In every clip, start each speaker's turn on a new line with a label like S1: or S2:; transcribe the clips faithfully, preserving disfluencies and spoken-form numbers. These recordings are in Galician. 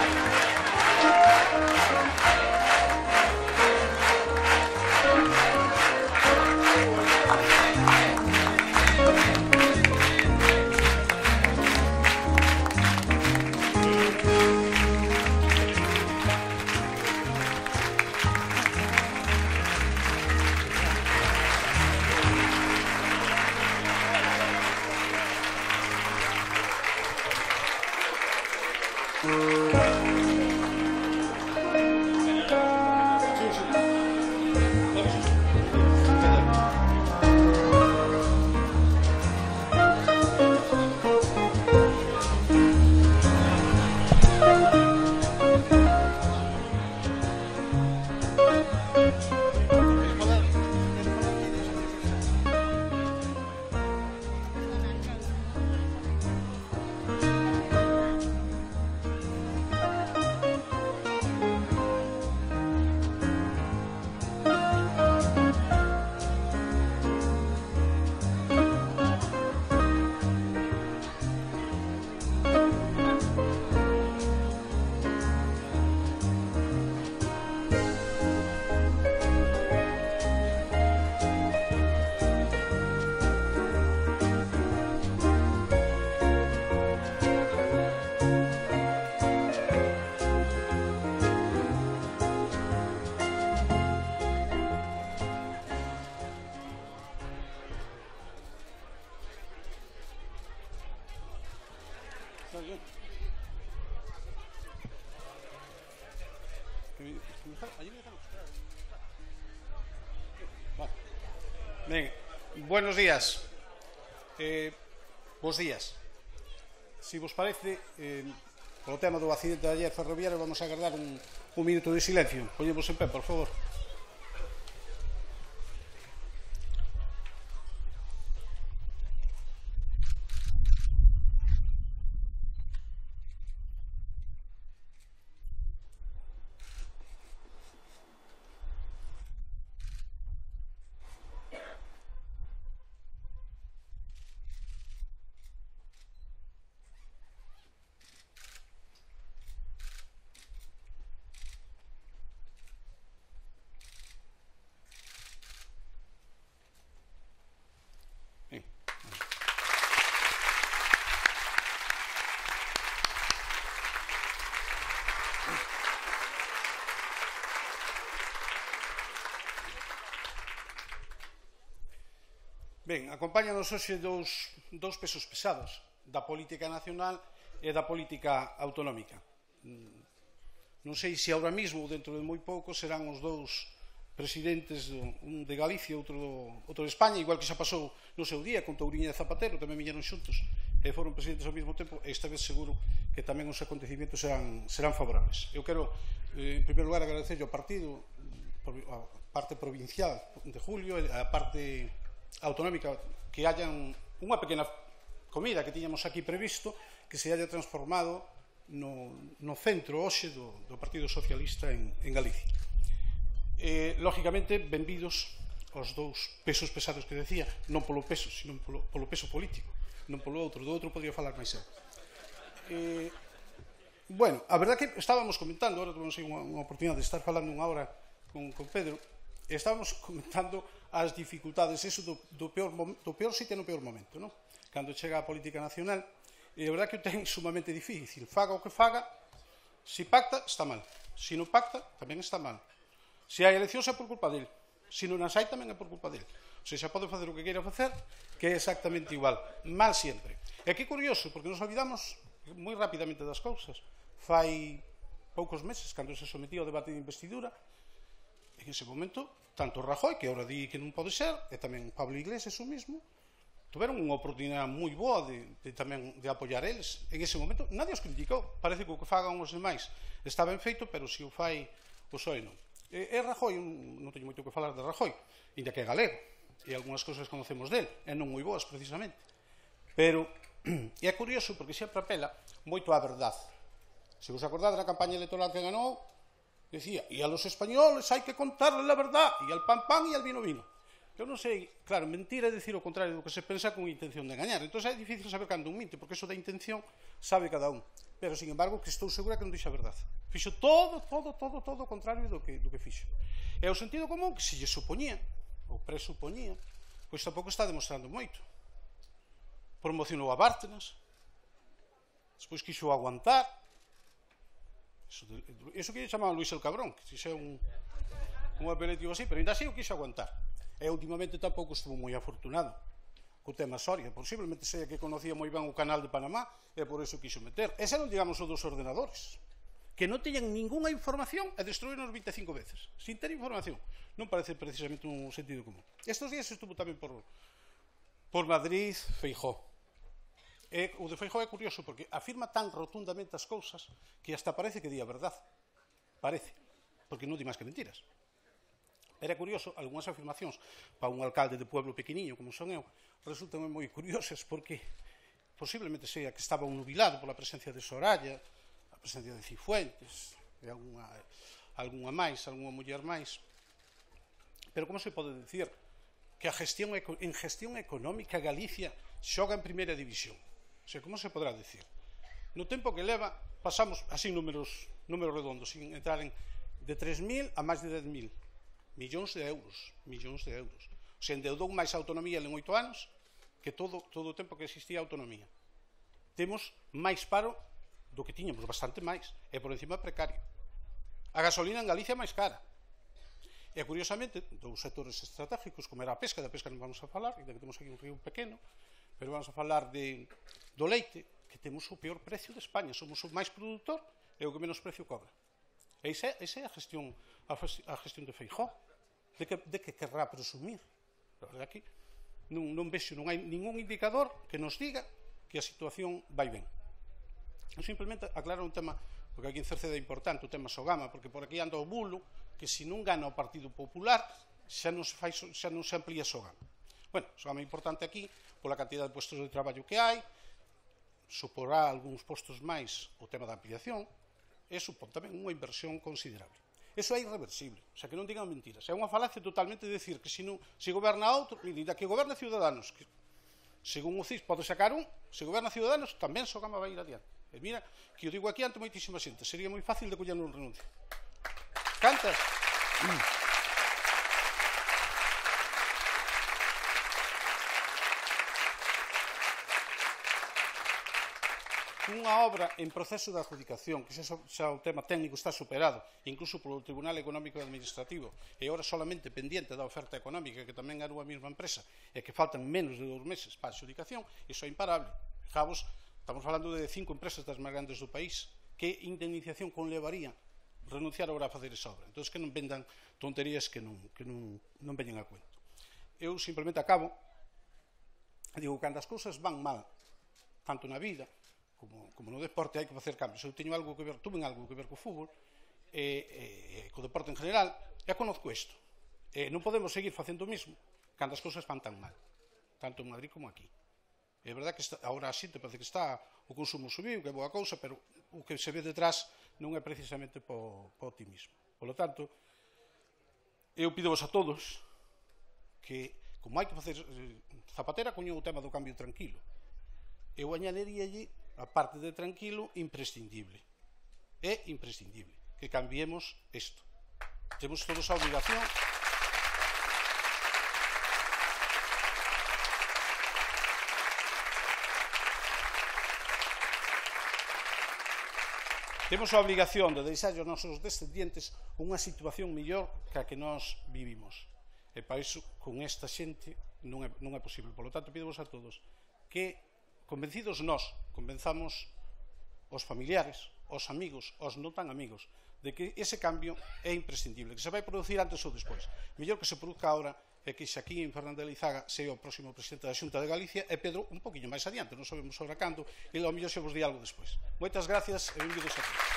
S1: Ben, buenos días. Eh, bos días. Si vos parece, eh, polo tema do accidente de ayer ferroviario, vamos a agardar un, un minuto de silencio. Poñemos en pé, por favor. Ben, acompáñanos hoxe dous, dous pesos pesados da política nacional e da política autonómica. Non sei se ahora mismo ou dentro de moi pouco serán os dous presidentes, un de Galicia e outro, outro de España, igual que xa pasou no seu día con Touriña e Zapatero, tamén viñeron xuntos e foron presidentes ao mesmo tempo, e esta vez seguro que tamén os acontecimientos serán, serán favorables. Eu quero, eh, en primeiro lugar, agradecer ao partido, a parte provincial de Julio e a parte autonómica, que hayan unha pequena comida que tiñamos aquí previsto, que se haya transformado no, no centro hoxe do, do Partido Socialista en, en Galicia. Eh, lógicamente, benvidos os dous pesos pesados que decía, non polo peso, sino polo, polo peso político, non polo outro. Do outro podría falar máis eu. Eh, bueno, a verdad que estábamos comentando, agora tuvemos unha, unha oportunidade de estar falando unha hora con, con Pedro, e estábamos comentando as dificultades, eso do, do, peor, do peor sitio no peor momento, non? Cando chega a política nacional, e a verdad que o ten sumamente difícil. Faga o que faga, se pacta, está mal. Se non pacta, tamén está mal. Se hai eleccións é por culpa del. Se non as hai, tamén é por culpa del. O sea, xa pode facer o que queira facer, que é exactamente igual. Mal sempre. E que curioso, porque nos olvidamos moi rapidamente das cousas. Fai poucos meses, cando se sometía ao debate de investidura, en ese momento, tanto Rajoy, que agora di que non pode ser, e tamén Pablo Iglesias o mismo, tuveron unha oportunidade moi boa de, de tamén de apoiar eles. En ese momento, nadie os criticou. Parece que o que fagan os demais está ben feito, pero se o fai o P S O E non. E, e Rajoy, non teño moito que falar de Rajoy, ainda que é galego, e algunhas cousas conocemos del, e non moi boas, precisamente. Pero é curioso, porque sempre apela moito á verdade. Se vos acordade da campaña electoral que ganou, decía, e a los españoles hai que contarles la verdad, e al pan pan e al vino vino. Eu non sei, claro, mentir é dicir o contrario do que se pensa con intención de engañar. Entón é difícil saber cando un minte, porque eso da intención sabe cada un. Pero, sin embargo, que estou segura que non dixe a verdade. Fixo todo, todo, todo, todo o contrario do que, do que fixo. E o sentido común, que se lle supoñía, ou presupoñía, pois tampouco está demostrando moito. Promocionou a Bárcenas, despois quixo aguantar. Eso, eso que lle chamaban Luis el Cabrón, que se é un, un apelativo así, pero ainda así o quixo aguantar. E últimamente tampouco estuvo moi afortunado co tema Soria, posiblemente sea que conocía moi ben o canal de Panamá e por eso quiso meter. Ese non, digamos, o dos ordenadores, que non teñan ninguna información e destruínos vinte e cinco veces, sin ter información. Non parece precisamente un sentido común. Estos días estuvo tamén por, por Madrid Feijóo. E o de Feijóo é curioso porque afirma tan rotundamente as cousas que hasta parece que di a verdade. Parece, porque non di máis que mentiras. Era curioso, algunhas afirmacións para un alcalde de pueblo pequeniño como son eu, resultan moi curiosas porque posiblemente sea que estaba un nubilado pola presencia de Soraya, a presencia de Cifuentes, e alguna, alguna máis, alguna muller máis. Pero como se pode dicir que a gestión, en gestión económica Galicia xoga en primeira división? O sea, como se podrá dicir? No tempo que leva, pasamos, así números, números redondos, sin entrar en de tres mil a máis de dez mil. Millóns de euros, millóns de euros. Se endeudou máis a autonomía en oito anos que todo, todo o tempo que existía a autonomía. Temos máis paro do que tiñamos, bastante máis, e por encima precario. A gasolina en Galicia é máis cara. E, curiosamente, dos sectores estratégicos, como era a pesca, da pesca non vamos a falar, ainda que temos aquí un río pequeno, pero vamos a falar de, do leite, que temos o peor precio de España. Somos o máis produtor e o que menos precio cobra. E esa é a gestión, a gestión de Feijóo. De que, de que querrá presumir? A verdade que non, non vexo, non hai ningún indicador que nos diga que a situación vai ben. Eu simplemente aclaro un tema, porque aquí en Cerceda é importante, o tema Sogama, porque por aquí anda o bulo que se non gana o Partido Popular xa non se, fai, xa non se amplía Sogama. Bueno, Sogama é importante aquí pola cantidad de postos de traballo que hai, suporá algúns postos máis o tema da ampliación, e supón tamén unha inversión considerable. Eso é irreversible, o sea, que non digan mentiras. É unha falacia totalmente de decir que se, non, se goberna outro, e da que goberna Ciudadanos, que según o C I S pode sacar un, se goberna Ciudadanos tamén Sogama vai ir adiante. E mira, que eu digo aquí ante moitísima xente, sería moi fácil de coller un renuncio. Cantas? Mm. Unha obra en proceso de adjudicación, que xa, xa o tema técnico está superado, incluso polo Tribunal Económico e Administrativo, e agora solamente pendiente da oferta económica, que tamén era unha mesma empresa, e que faltan menos de dous meses para a adjudicación, iso é imparable. Fijaos, estamos falando de cinco empresas das máis grandes do país, que indemnización conlevaría renunciar agora a facer esa obra. Entón, que non vendan tonterías que non, que non, non veñen a cuento. Eu simplemente acabo, digo, cando as cousas van mal, tanto na vida, Como, como no deporte hai que facer cambios. Eu teño algo que ver, tuve algo que ver co fútbol e, e co deporte en general, e conozco isto. E non podemos seguir facendo o mismo cando as cousas van tan mal, tanto en Madrid como aquí. É verdade que está, agora a xente parece que está o consumo subiu, que é boa cousa, pero o que se ve detrás non é precisamente po, po optimismo. Por lo tanto, eu pidovos a todos que, como hai que facer, Zapatera coñou o tema do cambio tranquilo. Eu añadiríalle a parte de tranquilo, imprescindible. É imprescindible que cambiemos isto. Temos todos a obligación temos a obligación de deixar aos nosos descendientes unha situación mellor que a que nós vivimos. E para iso, con esta xente, non é, non é posible. Por lo tanto, pidemos a todos que convencidos nós, convenzamos os familiares, os amigos, os non tan amigos, de que ese cambio é imprescindible, que se vai producir antes ou despois. Mellor que se produzca ahora é que Xaquín Fernández Lizaga sea o próximo presidente da Xunta de Galicia e Pedro un poquinho máis adiante, non sabemos sobre cando, e ao mellor se vos di algo despois. Moitas gracias e benvidos a todos.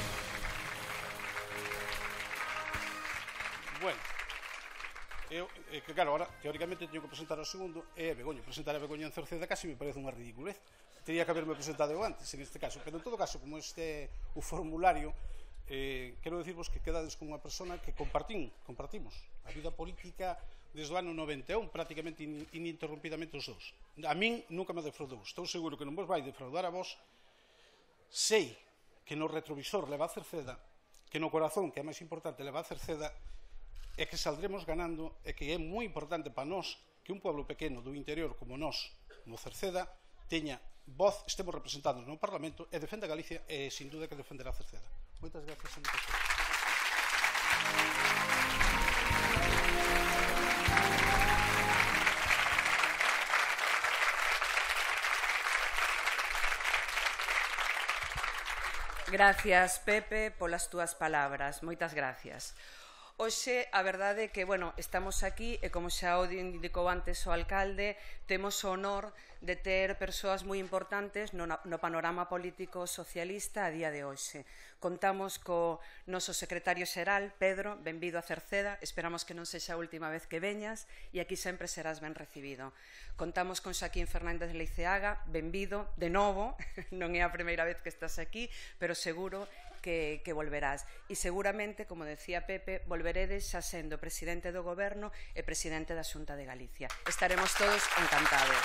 S1: Bueno, eu, é que, claro, ahora, teóricamente, teño que presentar o segundo, e Begoña, presentar a Begoña en Cerceda casi me parece unha ridiculez. Tería que haberme presentado eu antes, en este caso. Pero, en todo caso, como este é o formulario, eh, quero dicirvos que quedades con unha persona que compartín, compartimos a vida política desde o ano noventa e un, prácticamente in, ininterrumpidamente os dous. A min nunca me defraudou. Estou seguro que non vos vai defraudar a vos. Sei que no retrovisor leva a Cerceda, que no corazón, que é máis importante, leva a Cerceda, e que saldremos ganando, e que é moi importante para nós que un pueblo pequeno do interior como nós, no Cerceda, teña voz, estemos representados no Parlamento e defenda Galicia e, sin duda, que defenderá Cerceda. Moitas gracias, señor presidente.
S2: Gracias, Pepe, polas túas palabras. Moitas gracias. Hoxe, a verdade é que, bueno, estamos aquí e, como xa o indicou antes o alcalde, temos o honor de ter persoas moi importantes no, no panorama político socialista a día de hoxe. Contamos co noso secretario xeral, Pedro, benvido a Cerceda, esperamos que non sexa a última vez que veñas e aquí sempre serás ben recibido. Contamos con Xaquín Fernández Leiceaga, benvido, de novo, non é a primeira vez que estás aquí, pero seguro que, que volverás. E seguramente, como decía Pepe, volveredes xa sendo presidente do Goberno e presidente da Xunta de Galicia. Estaremos todos encantados.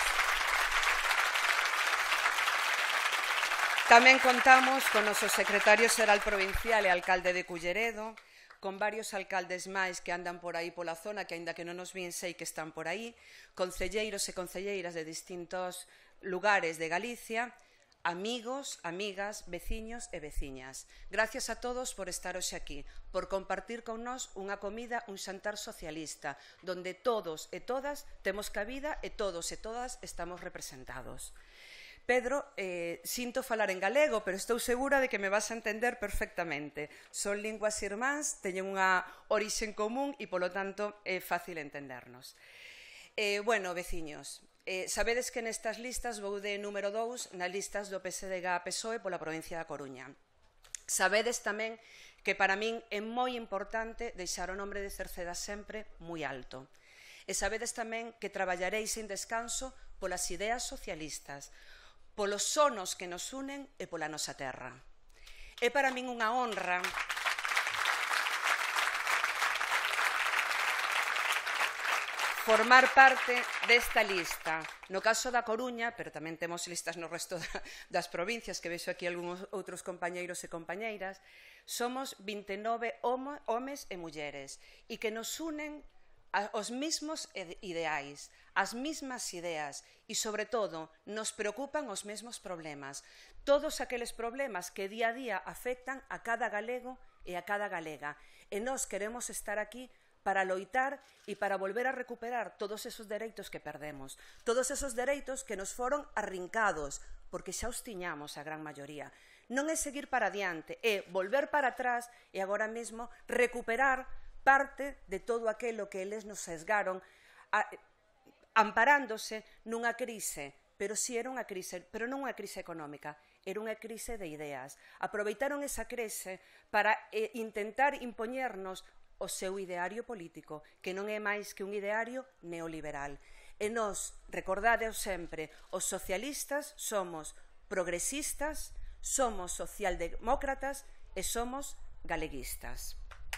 S2: Tamén contamos con o noso secretario xeral provincial e alcalde de Culleredo, con varios alcaldes máis que andan por aí pola zona, que aínda que non nos vin sei que están por aí, concelleiros e concelleiras de distintos lugares de Galicia, amigos, amigas, veciños e veciñas. Gracias a todos por estar hoxe aquí, por compartir con nós unha comida, un xantar socialista, donde todos e todas temos cabida e todos e todas estamos representados. Pedro, eh, sinto falar en galego, pero estou segura de que me vas a entender perfectamente. Son linguas irmáns, teñen unha orixe en común e, polo tanto, é fácil entendernos. Eh, bueno, veciños, eh, sabedes que nestas listas vou de número dous nas listas do P S D G P S O E pola provincia da Coruña. Sabedes tamén que para min é moi importante deixar o nombre de Cerceda sempre moi alto. E sabedes tamén que traballarei sin descanso polas ideas socialistas, polos sonos que nos unen e pola nosa terra. É para min unha honra formar parte desta lista. No caso da Coruña, pero tamén temos listas no resto das provincias, que vexo aquí algúns outros compañeiros e compañeiras, somos vinte e nove homes e mulleres e que nos unen os mesmos ideais, as mesmas ideas e, sobre todo, nos preocupan os mesmos problemas. Todos aqueles problemas que día a día afectan a cada galego e a cada galega. E nós queremos estar aquí para loitar e para volver a recuperar todos esos dereitos que perdemos. Todos esos dereitos que nos foron arrincados, porque xa os tiñamos a gran maioría. Non é seguir para adiante, é volver para atrás e agora mesmo recuperar parte de todo aquilo que eles nos sesgaron, a, amparándose nunha crise, pero si era unha crise, pero non unha crise económica, era unha crise de ideas. Aproveitaron esa crise para eh, intentar impoñernos o seu ideario político, que non é máis que un ideario neoliberal. E nós, recordádeo sempre, os socialistas somos progresistas, somos socialdemócratas e somos galeguistas.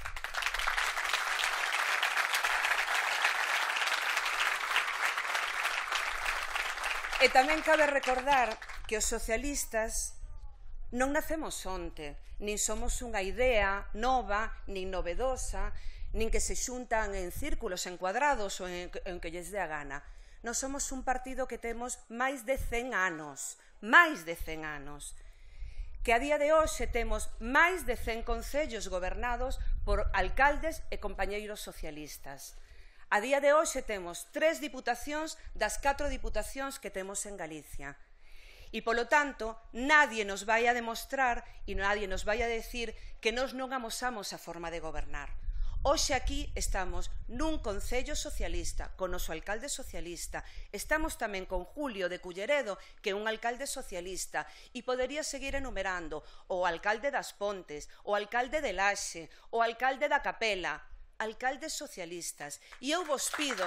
S2: E tamén cabe recordar que os socialistas non nacemos onte, nin somos unha idea nova, nin novedosa, nin que se xuntan en círculos, en cuadrados ou en, en que lles dé a gana. Nós somos un partido que temos máis de cen anos, máis de cen anos, que a día de hoxe temos máis de cen concellos gobernados por alcaldes e compañeiros socialistas. A día de hoxe temos tres diputacións das catro diputacións que temos en Galicia. E, polo tanto, nadie nos vai a demostrar e nadie nos vai a decir que nós non amosamos a forma de gobernar. Hoxe aquí estamos nun concello socialista, con o noso alcalde socialista. Estamos tamén con Julio de Culleredo, que é un alcalde socialista. E podería seguir enumerando o alcalde das Pontes, o alcalde de Laxe, o alcalde da Capela. alcaldes socialistas. E eu vos pido...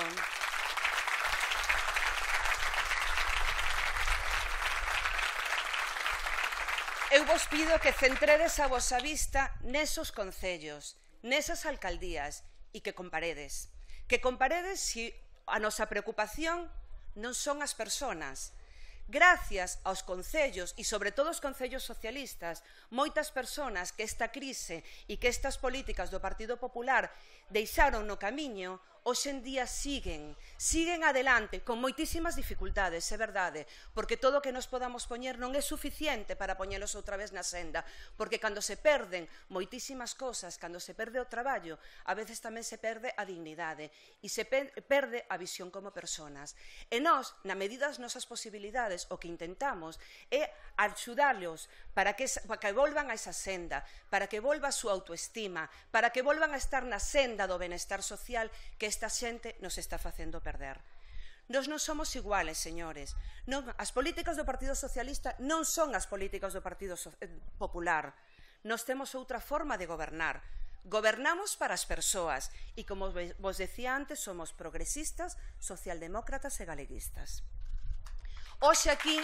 S2: Eu vos pido que centredes a vosa vista nesos concellos, nesas alcaldías, e que comparedes. Que comparedes se a nosa preocupación non son as persoas. Gracias aos concellos, e sobre todo os concellos socialistas, moitas persoas que esta crise e que estas políticas do Partido Popular deixaron no camiño, hoxe en día siguen, siguen adelante, con moitísimas dificultades, é verdade, porque todo o que nos podamos poñer non é suficiente para poñelos outra vez na senda, porque cando se perden moitísimas cosas, cando se perde o traballo, a veces tamén se perde a dignidade e se perde a visión como persoas. E nós, na medida das nosas posibilidades, o que intentamos é axudarlos para que, para que volvan a esa senda, para que volva a súa autoestima, para que volvan a estar na senda do benestar social que esta xente nos está facendo perder. Nós non somos iguales, señores. Non, as políticas do Partido Socialista non son as políticas do Partido Popular. Nós temos outra forma de gobernar. Gobernamos para as persoas e, como vos decía antes, somos progresistas, socialdemócratas e galeguistas. Hoxe aquí...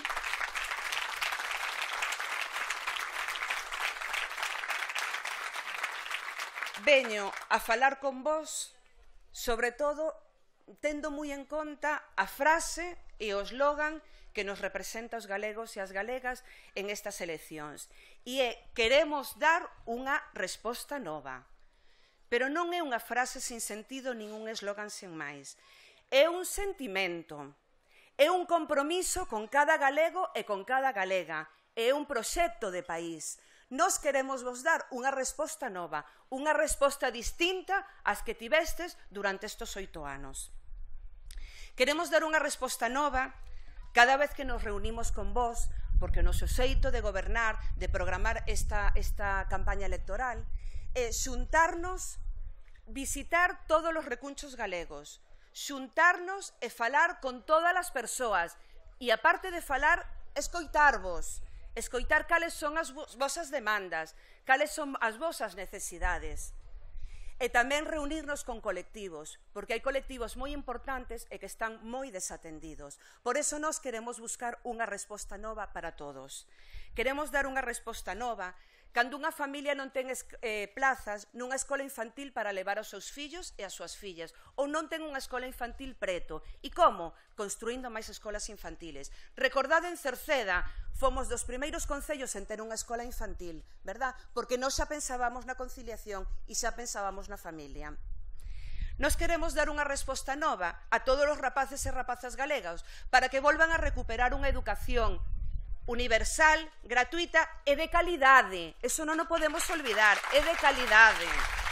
S2: veño a falar con vos, sobre todo, tendo moi en conta a frase e o eslogan que nos representa os galegos e as galegas en estas eleccións. E é, queremos dar unha resposta nova. Pero non é unha frase sin sentido nin un eslogan sen máis. É un sentimento, é un compromiso con cada galego e con cada galega, é un proxecto de país. Nós queremos vos dar unha resposta nova, unha resposta distinta ás que tivestes durante estes oito anos. Queremos dar unha resposta nova cada vez que nos reunimos con vos, porque o noso xeito de gobernar, de programar esta, esta campaña electoral, é xuntarnos, visitar todos os recunchos galegos, xuntarnos e falar con todas as persoas, e aparte de falar, escoitarvos, escoitar cales son as vosas demandas, cales son as vosas necesidades. E tamén reunirnos con colectivos, porque hai colectivos moi importantes e que están moi desatendidos. Por eso nós queremos buscar unha resposta nova para todos. Queremos dar unha resposta nova cando unha familia non ten eh, plazas nunha escola infantil para levar aos seus fillos e as súas fillas, ou non ten unha escola infantil preto. E como? Construindo máis escolas infantiles. Recordade, en Cerceda, fomos dos primeiros concellos en ter unha escola infantil, verdad? Porque nós xa pensábamos na conciliación e xa pensábamos na familia. Nós queremos dar unha resposta nova a todos os rapaces e rapazas galegas para que volvan a recuperar unha educación universal, gratuita e de calidade. Eso non o podemos olvidar, é de calidade.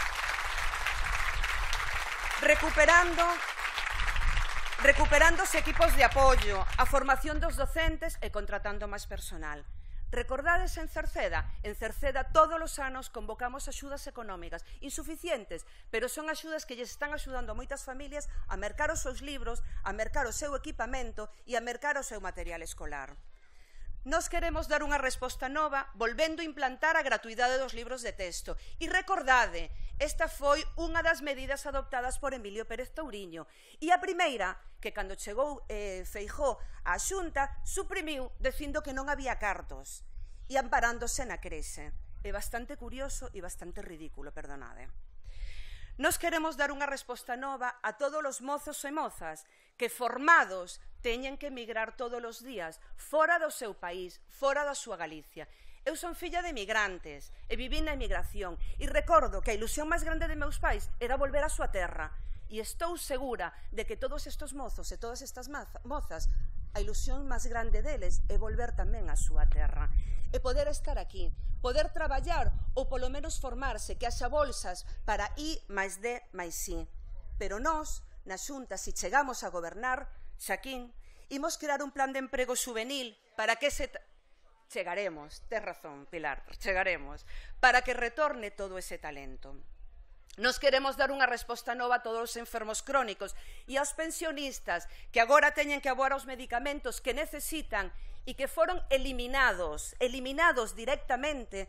S2: Recuperando, recuperando os equipos de apoio, a formación dos docentes e contratando máis personal. Recordades en Cerceda? En Cerceda todos os anos convocamos axudas económicas, insuficientes, pero son axudas que lles están axudando a moitas familias a mercar os seus libros, a mercar o seu equipamento e a mercar o seu material escolar. Nós queremos dar unha resposta nova volvendo a implantar a gratuidade dos libros de texto. E recordade, esta foi unha das medidas adoptadas por Emilio Pérez Touriño. E a primeira, que cando chegou eh, Feijóo á Xunta, suprimiu dicindo que non había cartos e amparándose na crise. É bastante curioso e bastante ridículo, perdonade. Nós queremos dar unha resposta nova a todos os mozos e mozas que formados teñen que emigrar todos os días fora do seu país, fora da súa Galicia. Eu son filla de emigrantes e viví na emigración e recordo que a ilusión máis grande de meus pais era volver á súa terra e estou segura de que todos estes mozos e todas estas mozas, a ilusión máis grande deles é volver tamén á súa terra e poder estar aquí, poder traballar ou polo menos formarse, que haxa bolsas para I máis D máis I. Pero nós, na Xunta, se chegamos a gobernar, Xaquín, imos crear un plan de emprego juvenil para que se... Chegaremos, tes razón, Pilar, chegaremos, para que retorne todo ese talento. Nos queremos dar unha resposta nova a todos os enfermos crónicos e aos pensionistas que agora teñen que aboar os medicamentos que necesitan e que foron eliminados, eliminados directamente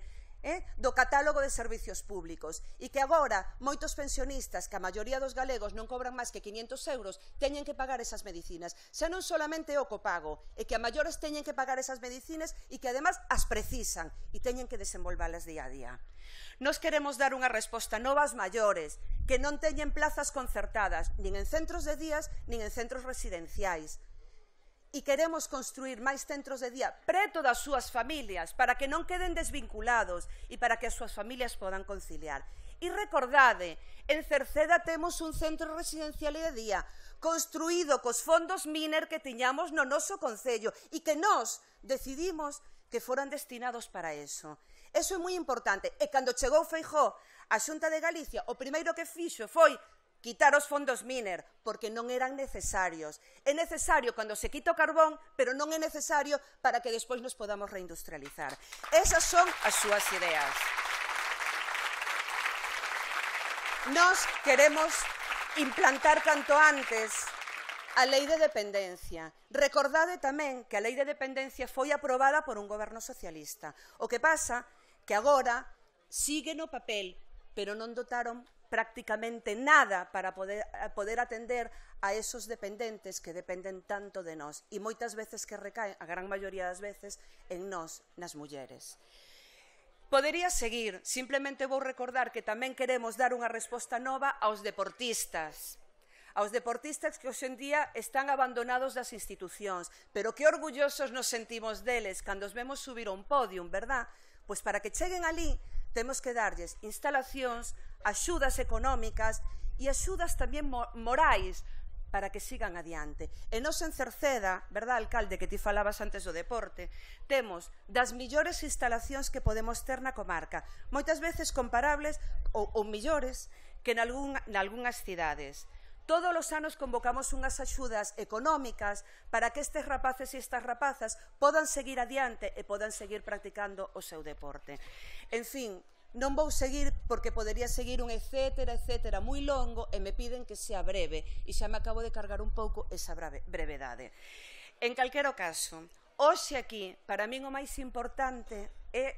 S2: eh, do catálogo de servicios públicos e que agora moitos pensionistas, que a maioría dos galegos non cobran máis que quinhentos euros, teñen que pagar esas medicinas. Xa non solamente o copago, é que a maiores teñen que pagar esas medicinas e que además as precisan e teñen que desenvolvalas día a día. Nos queremos dar unha resposta nova aos maiores, que non teñen plazas concertadas, nin en centros de días, nin en centros residenciais. E queremos construir máis centros de día preto das súas familias para que non queden desvinculados e para que as súas familias podan conciliar. E recordade, en Cerceda temos un centro residencial de día construído cos fondos Miner que tiñamos no noso concello e que nós decidimos que foran destinados para eso. Eso é moi importante. E cando chegou Feijóo á Xunta de Galicia, o primeiro que fixo foi quitar os fondos Miner, porque non eran necesarios. É necesario cando se quita o carbón, pero non é necesario para que despois nos podamos reindustrializar. Esas son as súas ideas. Nós queremos implantar canto antes a lei de dependencia. Recordade tamén que a lei de dependencia foi aprobada por un goberno socialista. O que pasa que agora sigue no papel, pero non dotaron prácticamente nada para poder, poder atender a esos dependentes que dependen tanto de nós e moitas veces que recaen, a gran maioría das veces, en nós, nas mulleres. Podería seguir, simplemente vou recordar que tamén queremos dar unha resposta nova aos deportistas, aos deportistas que hoxe en día están abandonados das institucións, pero que orgullosos nos sentimos deles cando os vemos subir a un podium, verdad? Pois para que cheguen alí, temos que darlles instalacións, axudas económicas e axudas tamén morais para que sigan adiante. E nos en Cerceda, verdad, alcalde, que ti falabas antes do deporte, temos das millores instalacións que podemos ter na comarca, moitas veces comparables ou, ou millores que nalgúnas cidades. Todos os anos convocamos unhas axudas económicas para que estes rapaces e estas rapazas podan seguir adiante e podan seguir practicando o seu deporte. En fin, non vou seguir porque podería seguir un etcétera, etcétera, moi longo e me piden que sea breve e xa me acabo de cargar un pouco esa brevedade. En calquero caso, hoxe aquí, para min o máis importante é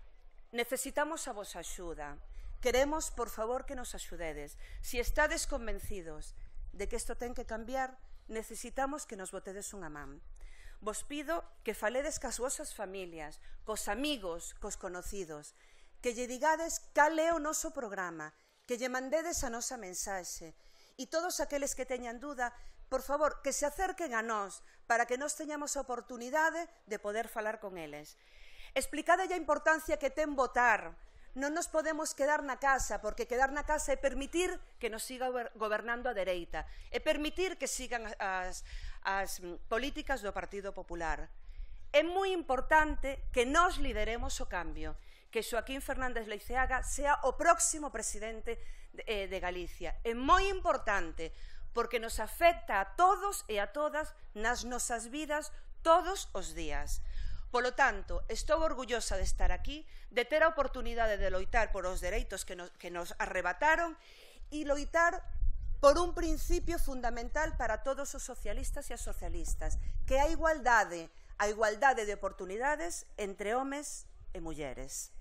S2: necesitamos a vosa axuda. Queremos, por favor, que nos axudedes. Si estades convencidos de que isto ten que cambiar, necesitamos que nos botedes unha man. Vos pido que faledes cas vosas familias, cos amigos, cos conocidos, que lle digades cal é o noso programa, que lle mandedes a nosa mensaxe. E todos aqueles que teñan dúda, por favor, que se acerquen a nós para que nós teñamos a oportunidade de poder falar con eles. Explicade a importancia que ten votar. Non nos podemos quedar na casa, porque quedar na casa é permitir que nos siga gobernando a dereita, é permitir que sigan as, as políticas do Partido Popular. É moi importante que nós lideremos o cambio, que Xoaquín Fernández Leiceaga sea o próximo presidente de, de Galicia. É moi importante, porque nos afecta a todos e a todas nas nosas vidas todos os días. Polo tanto, estou orgullosa de estar aquí, de ter a oportunidade de loitar por os dereitos que nos, que nos arrebataron e loitar por un principio fundamental para todos os socialistas e as socialistas, que é a igualdade, a igualdade de oportunidades entre homes e mulleres.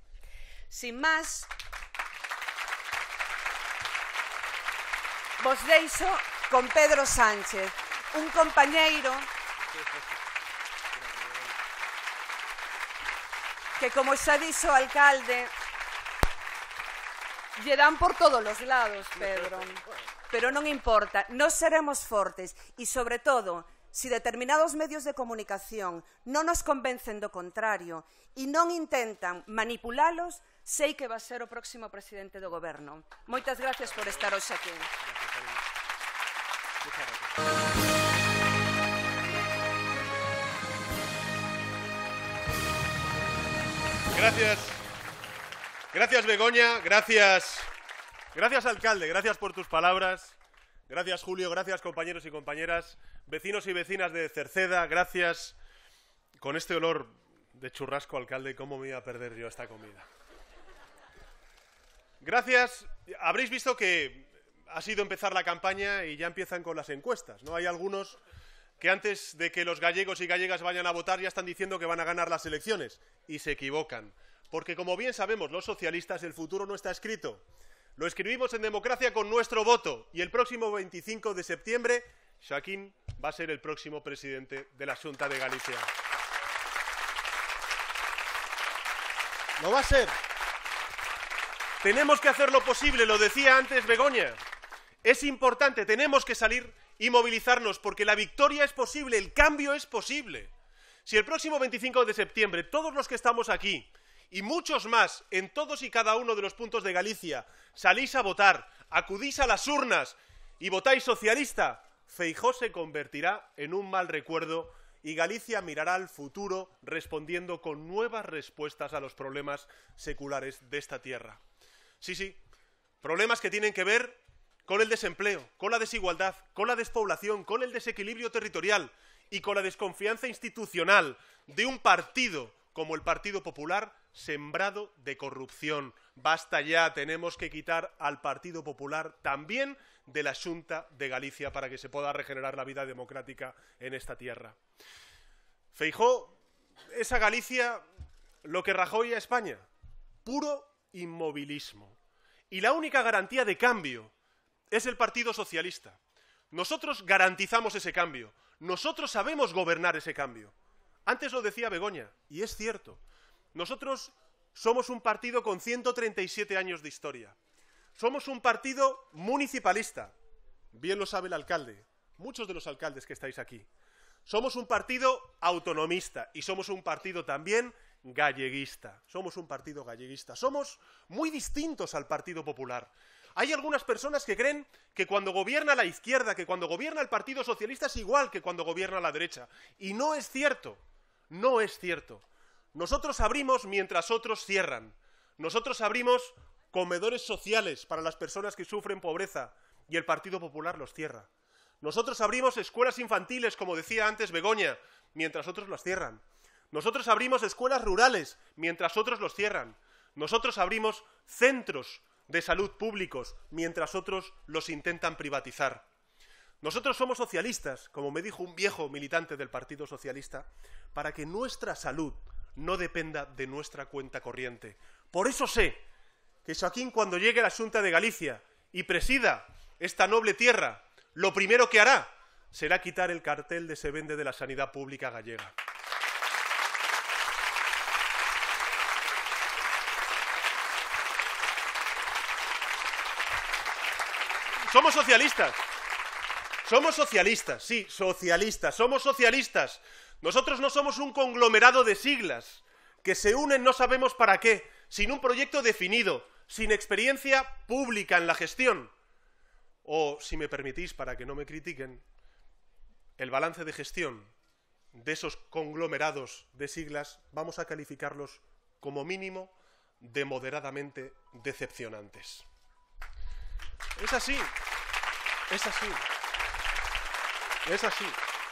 S2: Sin máis, vos deixo con Pedro Sánchez, un compañeiro que, como xa dixo o alcalde, lle dan por todos os lados, Pedro. Pero non importa, nós seremos fortes e, sobre todo, se determinados medios de comunicación non nos convencen do contrario e non intentan manipulalos, sei que va a ser o próximo presidente do goberno. Moitas gracias por estar hoxe aquí.
S3: Gracias. Gracias, Begoña. Gracias. Gracias, alcalde. Gracias por tus palabras. Gracias, Julio. Gracias, compañeros y compañeras. Vecinos y vecinas de Cerceda. Gracias. Con este olor de churrasco, alcalde, ¿cómo me iba a perder yo esta comida? Gracias. Habréis visto que ha sido empezar la campaña y ya empiezan con las encuestas, ¿no? Hay algunos que antes de que los gallegos y gallegas vayan a votar ya están diciendo que van a ganar las elecciones y se equivocan, porque como bien sabemos los socialistas, el futuro no está escrito. Lo escribimos en democracia con nuestro voto y el próximo veinticinco de septiembre Xaquín va a ser el próximo presidente de la Xunta de Galicia. Lo va a ser. Tenemos que hacer lo posible, lo decía antes Begoña. Es importante, tenemos que salir y movilizarnos porque la victoria es posible, el cambio es posible. Si el próximo veinticinco de septiembre todos los que estamos aquí y muchos más en todos y cada uno de los puntos de Galicia salís a votar, acudís a las urnas y votáis socialista, Feijóo se convertirá en un mal recuerdo y Galicia mirará al futuro respondiendo con nuevas respuestas a los problemas seculares de esta tierra. Sí, sí, problemas que tienen que ver con el desempleo, con la desigualdad, con la despoblación, con el desequilibrio territorial y con la desconfianza institucional de un partido como el Partido Popular sembrado de corrupción. Basta ya, tenemos que quitar al Partido Popular también de la Xunta de Galicia para que se pueda regenerar la vida democrática en esta tierra. Feijóo es a Galicia lo que Rajoy a España, puro inmovilismo. Y la única garantía de cambio es el Partido Socialista. Nosotros garantizamos ese cambio. Nosotros sabemos gobernar ese cambio. Antes lo decía Begoña, y es cierto. Nosotros somos un partido con ciento treinta y siete años de historia. Somos un partido municipalista. Bien lo sabe el alcalde, muchos de los alcaldes que estáis aquí. Somos un partido autonomista y somos un partido también galleguista. Somos un partido galleguista. Somos muy distintos al Partido Popular. Hay algunas personas que creen que cuando gobierna la izquierda, que cuando gobierna el Partido Socialista es igual que cuando gobierna la derecha. Y no es cierto, no es cierto. Nosotros abrimos mientras otros cierran. Nosotros abrimos comedores sociales para las personas que sufren pobreza y el Partido Popular los cierra. Nosotros abrimos escuelas infantiles, como decía antes Begoña, mientras otros las cierran. Nosotros abrimos escuelas rurales, mientras otros los cierran. Nosotros abrimos centros de salud públicos, mientras otros los intentan privatizar. Nosotros somos socialistas, como me dijo un viejo militante del Partido Socialista, para que nuestra salud no dependa de nuestra cuenta corriente. Por eso sé que Xaquín, cuando llegue a la Xunta de Galicia y presida esta noble tierra, lo primero que hará será quitar el cartel de se vende de la sanidad pública gallega. Somos socialistas. Somos socialistas, sí, socialistas. Somos socialistas. Nosotros no somos un conglomerado de siglas que se unen no sabemos para qué, sin un proyecto definido, sin experiencia pública en la gestión. O, si me permitís, para que no me critiquen, el balance de gestión de esos conglomerados de siglas vamos a calificarlos como mínimo de moderadamente decepcionantes. Es así, es así, es así.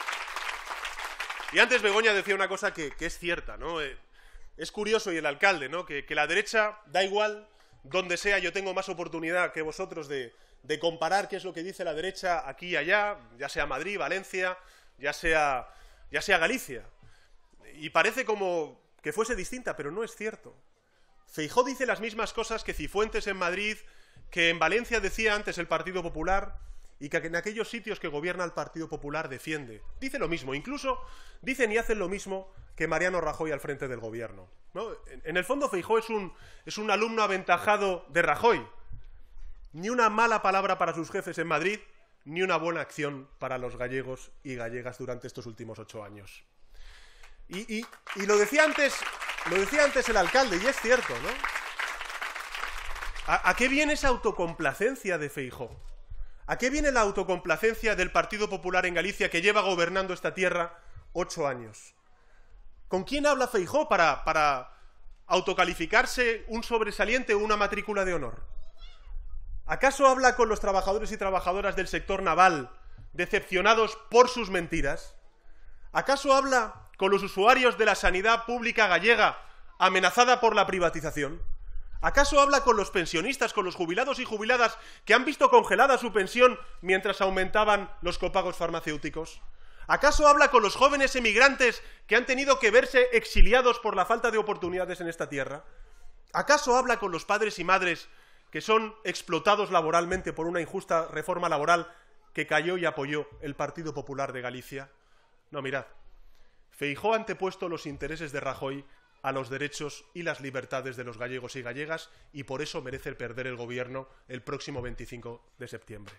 S3: Y antes Begoña decía una cosa que, que es cierta, ¿no? Eh, es curioso, y el alcalde, ¿no? Que, que la derecha, da igual donde sea, yo tengo más oportunidad que vosotros de, de comparar qué es lo que dice la derecha aquí y allá, ya sea Madrid, Valencia, ya sea, ya sea Galicia. Y parece como que fuese distinta, pero no es cierto. Feijóo dice las mismas cosas que Cifuentes en Madrid, que en Valencia decía antes el Partido Popular y que en aquellos sitios que gobierna el Partido Popular defiende. Dice lo mismo, incluso dicen y hacen lo mismo que Mariano Rajoy al frente del gobierno, ¿no? En el fondo Feijóo es un, es un alumno aventajado de Rajoy. Ni una mala palabra para sus jefes en Madrid, ni una buena acción para los gallegos y gallegas durante estos últimos ocho años. Y, y, y lo decía antes, lo decía antes el alcalde, y es cierto, ¿no? ¿A, ¿A qué viene esa autocomplacencia de Feijóo? ¿A qué viene la autocomplacencia del Partido Popular en Galicia que lleva gobernando esta tierra ocho años? ¿Con quién habla Feijóo para, para autocalificarse un sobresaliente o una matrícula de honor? ¿Acaso habla con los trabajadores y trabajadoras del sector naval decepcionados por sus mentiras? ¿Acaso habla con los usuarios de la sanidad pública gallega amenazada por la privatización? ¿Acaso habla con los pensionistas, con los jubilados y jubiladas que han visto congelada su pensión mientras aumentaban los copagos farmacéuticos? ¿Acaso habla con los jóvenes emigrantes que han tenido que verse exiliados por la falta de oportunidades en esta tierra? ¿Acaso habla con los padres y madres que son explotados laboralmente por una injusta reforma laboral que cayó y apoyó el Partido Popular de Galicia? No, mirad, Feijóo ha antepuesto los intereses de Rajoy a los derechos y las libertades de los gallegos y gallegas, y por eso merece perder el gobierno el próximo veinticinco de septiembre.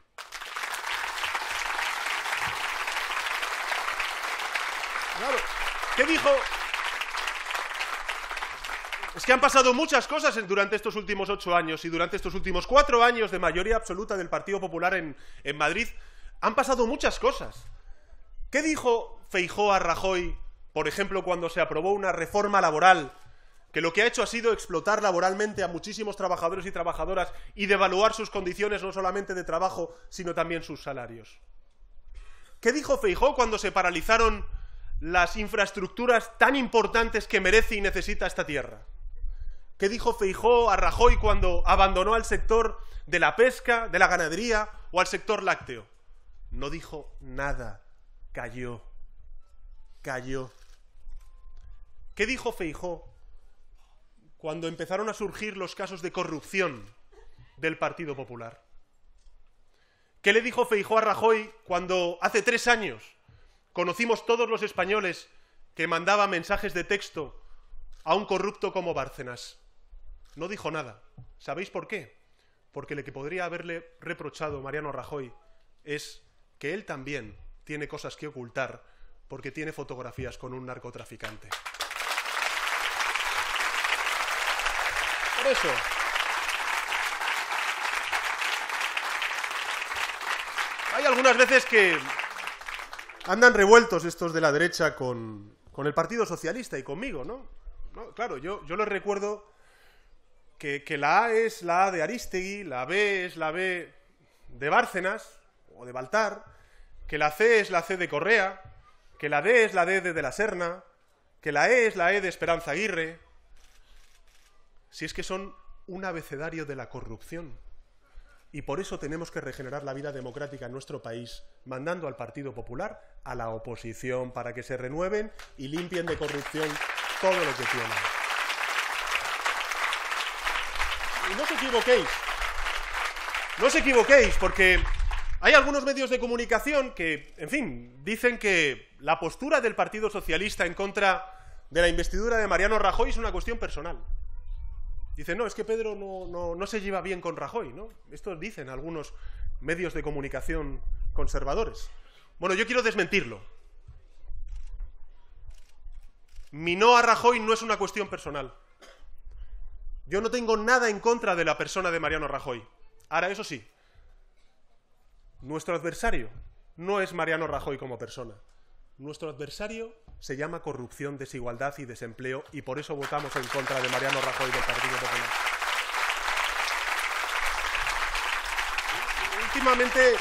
S3: Claro, ¿qué dijo? Es que han pasado muchas cosas durante estos últimos ocho años y durante estos últimos cuatro años de mayoría absoluta del Partido Popular en, en Madrid. Han pasado muchas cosas. ¿Qué dijo Feijóo a Rajoy, por ejemplo, cuando se aprobó una reforma laboral que lo que ha hecho ha sido explotar laboralmente a muchísimos trabajadores y trabajadoras y devaluar sus condiciones no solamente de trabajo, sino también sus salarios? ¿Qué dijo Feijóo cuando se paralizaron las infraestructuras tan importantes que merece y necesita esta tierra? ¿Qué dijo Feijóo a Rajoy cuando abandonó al sector de la pesca, de la ganadería o al sector lácteo? No dijo nada, calló, calló. ¿Qué dijo Feijóo cuando empezaron a surgir los casos de corrupción del Partido Popular? ¿Qué le dijo Feijóo a Rajoy cuando hace tres años conocimos todos los españoles que mandaba mensajes de texto a un corrupto como Bárcenas? No dijo nada. ¿Sabéis por qué? Porque lo que podría haberle reprochado Mariano Rajoy es que él también tiene cosas que ocultar porque tiene fotografías con un narcotraficante. Por eso, hay algunas veces que andan revueltos estos de la derecha con, con el Partido Socialista y conmigo, ¿no? ¿No? Claro, yo, yo les recuerdo que, que la A es la A de Arístegui, la B es la B de Bárcenas o de Baltar, que la C es la C de Correa, que la D es la D de De la Serna, que la E es la E de Esperanza Aguirre. Si es que son un abecedario de la corrupción. Y por eso tenemos que regenerar la vida democrática en nuestro país, mandando al Partido Popular a la oposición para que se renueven y limpien de corrupción todo lo que tienen. Y no os equivoquéis, no os equivoquéis, porque hay algunos medios de comunicación que, en fin, dicen que la postura del Partido Socialista en contra de la investidura de Mariano Rajoy es una cuestión personal. Dicen, no, es que Pedro no, no, no se lleva bien con Rajoy, ¿no? Esto dicen algunos medios de comunicación conservadores. Bueno, yo quiero desmentirlo. Mi no a Rajoy no es una cuestión personal. Yo no tengo nada en contra de la persona de Mariano Rajoy. Ahora, eso sí, nuestro adversario no es Mariano Rajoy como persona. Nuestro adversario se llama corrupción, desigualdad y desempleo, y por eso votamos en contra de Mariano Rajoy del Partido Popular. Últimamente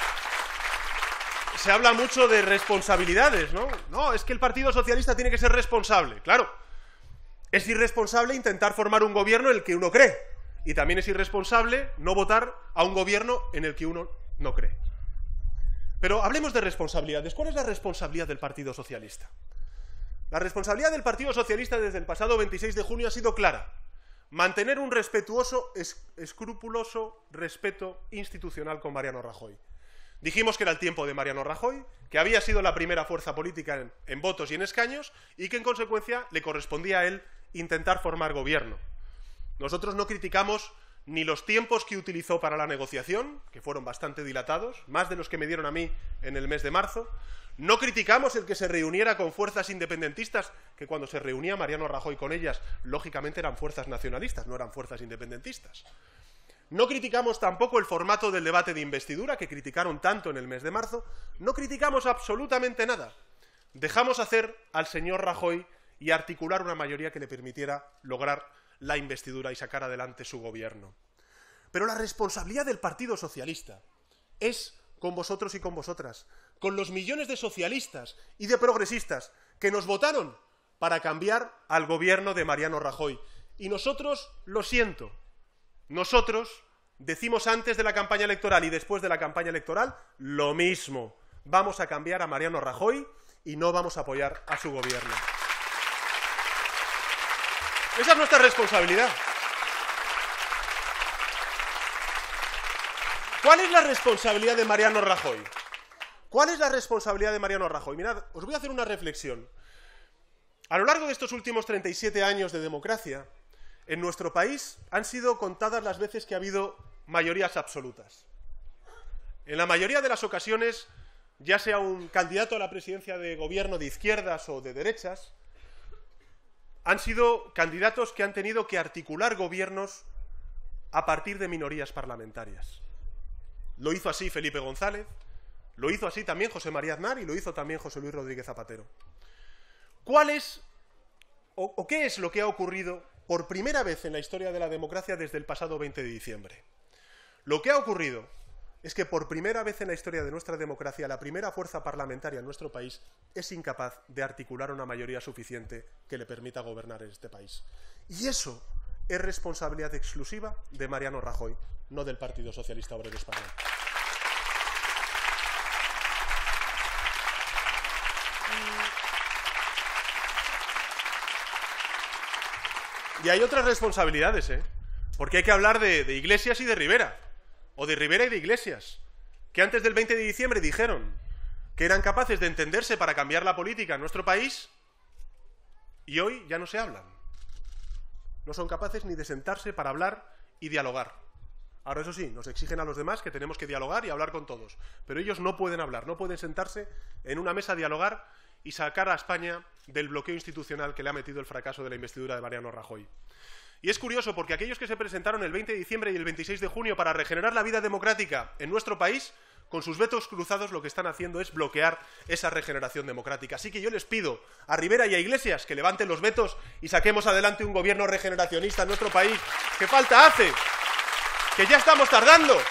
S3: se habla mucho de responsabilidades, ¿no? No, es que el Partido Socialista tiene que ser responsable. Claro, es irresponsable intentar formar un gobierno en el que uno cree, y también es irresponsable no votar a un gobierno en el que uno no cree. Pero hablemos de responsabilidades. ¿Cuál es la responsabilidad del Partido Socialista? La responsabilidad del Partido Socialista desde el pasado veintiséis de junio ha sido clara. Mantener un respetuoso, es, escrupuloso respeto institucional con Mariano Rajoy. Dijimos que era el tiempo de Mariano Rajoy, que había sido la primera fuerza política en, en votos y en escaños, y que en consecuencia le correspondía a él intentar formar gobierno. Nosotros no criticamos ni los tiempos que utilizó para la negociación, que fueron bastante dilatados, más de los que me dieron a mí en el mes de marzo. No criticamos el que se reuniera con fuerzas independentistas, que cuando se reunía Mariano Rajoy con ellas, lógicamente eran fuerzas nacionalistas, no eran fuerzas independentistas. No criticamos tampoco el formato del debate de investidura, que criticaron tanto en el mes de marzo. No criticamos absolutamente nada. Dejamos hacer al señor Rajoy y articular una mayoría que le permitiera lograr la investidura y sacar adelante su gobierno. Pero la responsabilidad del Partido Socialista es con vosotros y con vosotras, con los millones de socialistas y de progresistas que nos votaron para cambiar al gobierno de Mariano Rajoy. Y nosotros, lo siento, nosotros decimos antes de la campaña electoral y después de la campaña electoral lo mismo. Vamos a cambiar a Mariano Rajoy y no vamos a apoyar a su gobierno. Esa es nuestra responsabilidad. ¿Cuál es la responsabilidad de Mariano Rajoy? ¿Cuál es la responsabilidad de Mariano Rajoy? Mirad, os voy a hacer una reflexión. A lo largo de estos últimos treinta y siete años de democracia, en nuestro país han sido contadas las veces que ha habido mayorías absolutas. En la mayoría de las ocasiones, ya sea un candidato a la presidencia de gobierno de izquierdas o de derechas, han sido candidatos que han tenido que articular gobiernos a partir de minorías parlamentarias. Lo hizo así Felipe González, lo hizo así también José María Aznar y lo hizo también José Luis Rodríguez Zapatero. ¿Cuál es o, o qué es lo que ha ocurrido por primera vez en la historia de la democracia desde el pasado veinte de diciembre? Lo que ha ocurrido es que por primera vez en la historia de nuestra democracia la primera fuerza parlamentaria en nuestro país es incapaz de articular una mayoría suficiente que le permita gobernar en este país. Y eso es responsabilidad exclusiva de Mariano Rajoy, no del Partido Socialista Obrero Español. Y hay otras responsabilidades, ¿eh? Porque hay que hablar de, de Iglesias y de Rivera, o de Rivera y de Iglesias, que antes del veinte de diciembre dijeron que eran capaces de entenderse para cambiar la política en nuestro país, y hoy ya no se hablan. No son capaces ni de sentarse para hablar y dialogar. Ahora, eso sí, nos exigen a los demás que tenemos que dialogar y hablar con todos, pero ellos no pueden hablar, no pueden sentarse en una mesa a dialogar y sacar a España del bloqueo institucional que le ha metido el fracaso de la investidura de Mariano Rajoy. Y es curioso porque aquellos que se presentaron el veinte de diciembre y el veintiséis de junio para regenerar la vida democrática en nuestro país, con sus vetos cruzados lo que están haciendo es bloquear esa regeneración democrática. Así que yo les pido a Rivera y a Iglesias que levanten los vetos y saquemos adelante un gobierno regeneracionista en nuestro país. ¿Qué falta hace? ¡Que ya estamos tardando!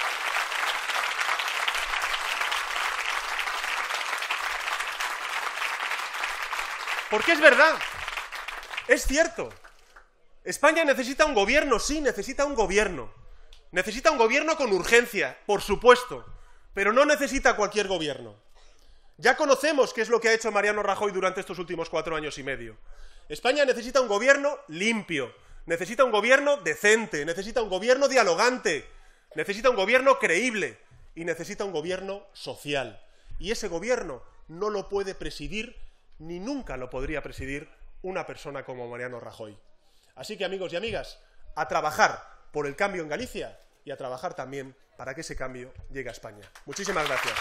S3: Porque es verdad, es cierto. España necesita un gobierno, sí, necesita un gobierno. Necesita un gobierno con urgencia, por supuesto, pero no necesita cualquier gobierno. Ya conocemos qué es lo que ha hecho Mariano Rajoy durante estos últimos cuatro años y medio. España necesita un gobierno limpio, necesita un gobierno decente, necesita un gobierno dialogante, necesita un gobierno creíble y necesita un gobierno social. Y ese gobierno no lo puede presidir, ni nunca lo podría presidir, una persona como Mariano Rajoy. Así que, amigos y amigas, a trabajar por el cambio en Galicia y a trabajar también para que ese cambio llegue a España. Muchísimas gracias.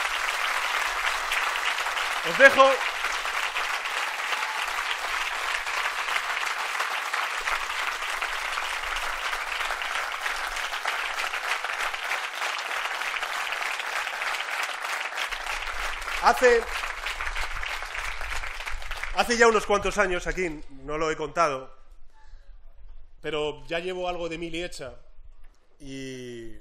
S3: Os dejo... Hace... Hace ya unos cuantos años, aquí no lo he contado, pero ya llevo algo de mili hecha y...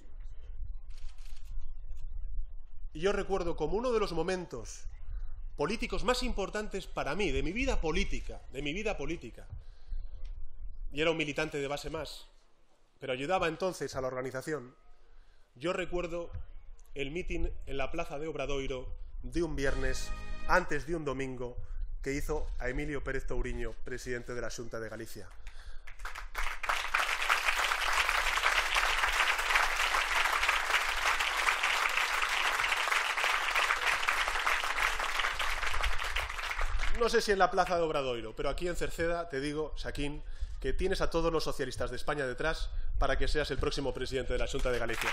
S3: y yo recuerdo como uno de los momentos políticos más importantes para mí, de mi vida política, de mi vida política, y era un militante de base más, pero ayudaba entonces a la organización, yo recuerdo el mitin en la plaza de Obradoiro de un viernes, antes de un domingo, que hizo a Emilio Pérez Touriño, presidente de la Xunta de Galicia. No sé si en la plaza de Obradoiro, pero aquí en Cerceda te digo, Xaquín, que tienes a todos los socialistas de España detrás para que seas el próximo presidente de la Xunta de Galicia.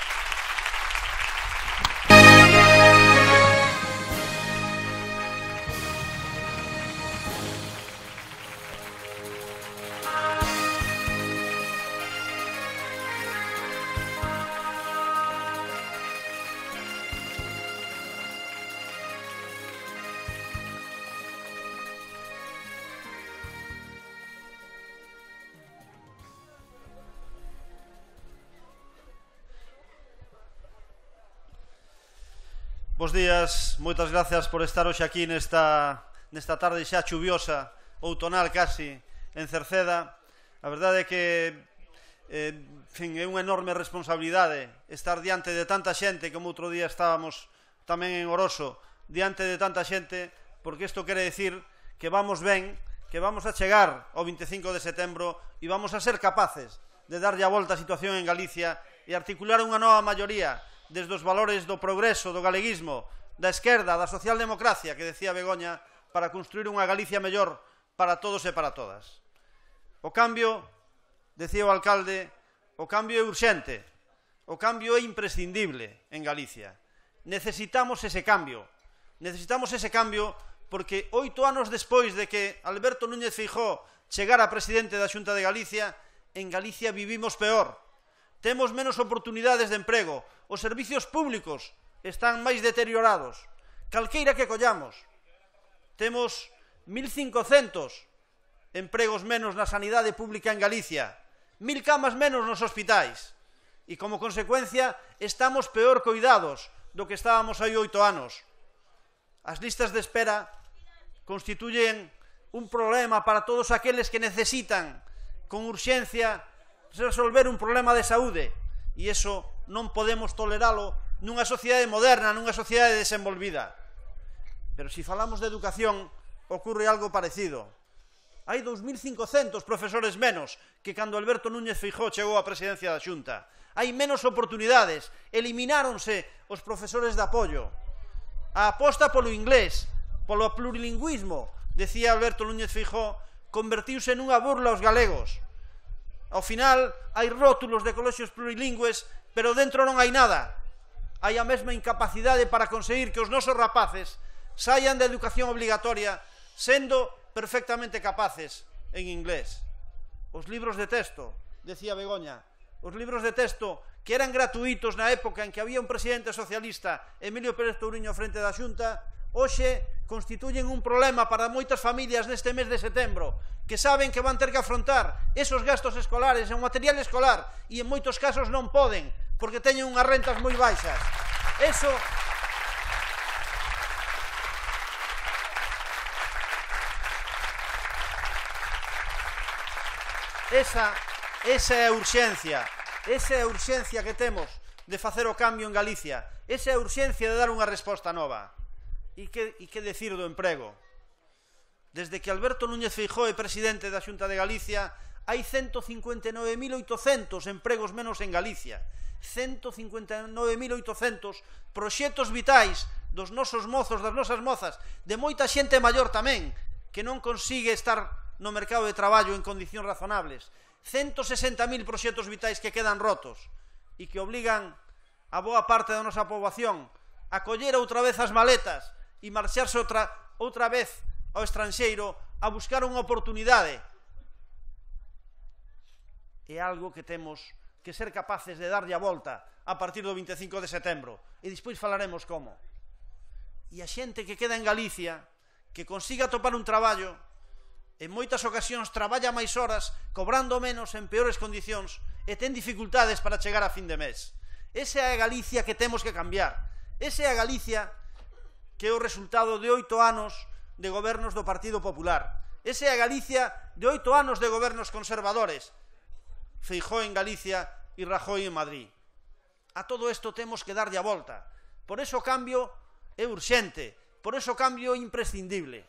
S4: Bos días, moitas gracias por estar hoxe aquí nesta, nesta tarde xa chuviosa, outonal casi, en Cerceda. A verdade é que eh, fin, é unha enorme responsabilidade estar diante de tanta xente, como outro día estábamos tamén en Oroso, diante de tanta xente, porque isto quere decir que vamos ben, que vamos a chegar ao veinticinco de setembro e vamos a ser capaces de darlle a volta á situación en Galicia e articular unha nova maioría desde os valores do progreso, do galeguismo, da esquerda, da socialdemocracia, que decía Begoña, para construir unha Galicia mellor para todos e para todas. O cambio, decía o alcalde, o cambio é urxente, o cambio é imprescindible en Galicia. Necesitamos ese cambio, necesitamos ese cambio porque oito anos despois de que Alberto Núñez Feijóo chegara presidente da Xunta de Galicia, en Galicia vivimos peor. Temos menos oportunidades de emprego, os servicios públicos están máis deteriorados. Calqueira que collamos, temos mil cincocentos empregos menos na sanidade pública en Galicia, mil camas menos nos hospitais, e como consecuencia estamos peor coidados do que estábamos hai oito anos. As listas de espera constituyen un problema para todos aqueles que necesitan con urxencia resolver un problema de saúde, e iso non podemos toleralo nunha sociedade moderna, nunha sociedade desenvolvida. Pero se falamos de educación, ocurre algo parecido. Hai dous mil cincocentos profesores menos que cando Alberto Núñez Feijóo chegou á presidencia da Xunta. Hai menos oportunidades, elimináronse os profesores de apoio. A aposta polo inglés, polo plurilingüismo, decía Alberto Núñez Feijóo, convertiuse nunha burla aos galegos. Ao final, hai rótulos de colexios plurilingües, pero dentro non hai nada. Hai a mesma incapacidade para conseguir que os nosos rapaces saian da educación obligatoria sendo perfectamente capaces en inglés. Os libros de texto, decía Begoña, os libros de texto que eran gratuitos na época en que había un presidente socialista, Emilio Pérez Touriño, frente da Xunta, hoxe constituyen un problema para moitas familias neste mes de setembro, que saben que van ter que afrontar esos gastos escolares en material escolar e en moitos casos non poden, porque teñen unhas rentas moi baixas. Eso... Esa, esa é a urxencia, esa é a urxencia que temos de facer o cambio en Galicia, esa é a urxencia de dar unha resposta nova. E que, e que decir do emprego? Desde que Alberto Núñez Feijóo é presidente da Xunta de Galicia, hai ciento cincuenta e nove mil oitocentos empregos menos en Galicia, ciento cincuenta e nove mil oitocentos proxectos vitais dos nosos mozos, das nosas mozas, de moita xente maior tamén, que non consigue estar no mercado de traballo en condicións razonables, ciento sesenta mil proxectos vitais que quedan rotos e que obligan a boa parte da nosa poboación a coller outra vez as maletas e marcharse outra, outra vez ao estranxeiro a buscar unha oportunidade. É algo que temos que ser capaces de darlle a volta a partir do vinte e cinco de setembro, e despois falaremos como. E a xente que queda en Galicia, que consiga topar un traballo, en moitas ocasións traballa máis horas, cobrando menos, en peores condicións, e ten dificultades para chegar a fin de mes. Esa é a Galicia que temos que cambiar. Esa é a Galicia que é o resultado de oito anos de gobernos do Partido Popular. Esa é a Galicia de oito anos de gobernos conservadores. Feijóo en Galicia e Rajoy en Madrid. A todo isto temos que darlle a volta. Por eso o cambio é urxente, por eso o cambio é imprescindible.